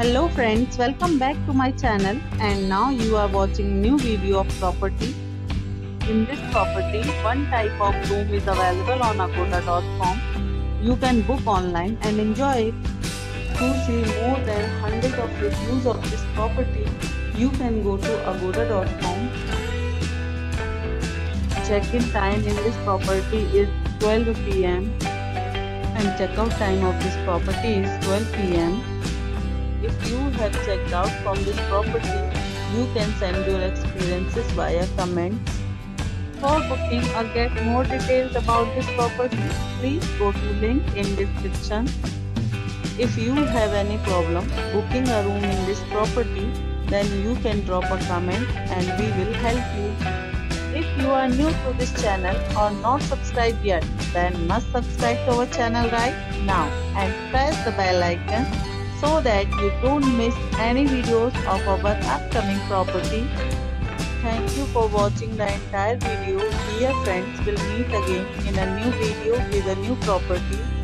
Hello friends, welcome back to my channel and now you are watching new video of property. In this property, one type of room is available on agoda.com. You can book online and enjoy it. To see more than hundreds of reviews of this property, you can go to agoda.com. Check-in time in this property is 12 p.m. and checkout time of this property is 12 p.m. If you have checked out from this property, you can send your experiences via comments. For booking or get more details about this property, please go to link in description. If you have any problem booking a room in this property, then you can drop a comment and we will help you. If you are new to this channel or not subscribed yet, then must subscribe to our channel right now and press the bell icon so that you don't miss any videos of our upcoming property. Thank you for watching the entire video. Dear friends, we'll meet again in a new video with a new property.